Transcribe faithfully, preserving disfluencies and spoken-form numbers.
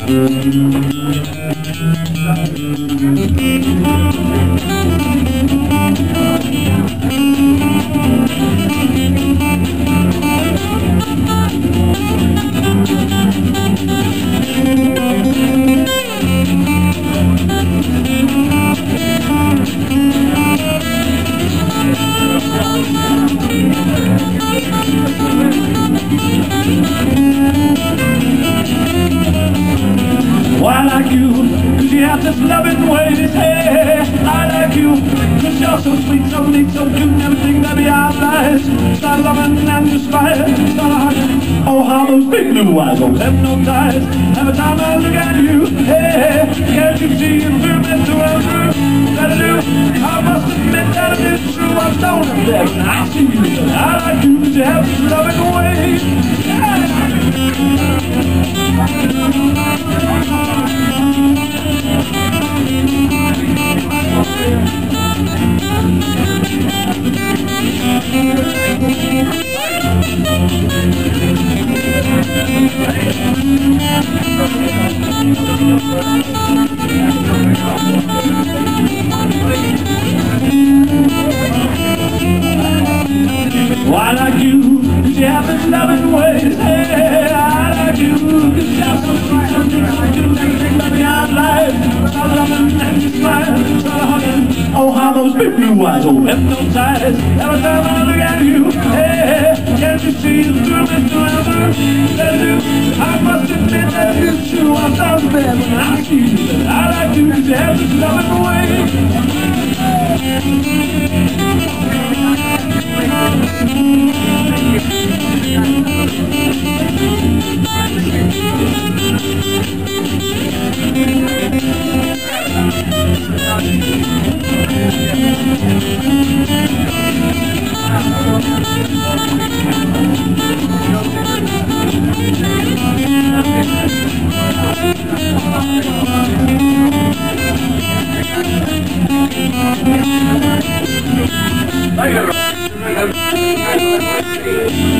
Why I like you, cause you have this loving way to say I like you, cause you're so sweet, so neat, so cute, and everything that be our lives. Start loving and inspired, start hugging. Oh, how those big blue eyes don't have no ties. Every time I look at you, hey, can't you see and feel me through and through? That I do, I must admit that it is true. I'm stoned up there when I see you. I like you, cause you have this loving way. Yeah. Why like you, cause you have this loving way. Hey, I like you, cause you have so sweet, so deep, so cute, everything that beyond life. Start loving and you smile, start hugging. Oh, how those big blue eyes don't have no ties. Every time I look at you, hey, can't you see the through and through and through? That I do, I must admit that it is true. I'm so bad when I see you. I like you, cause you have this loving way. Thank you.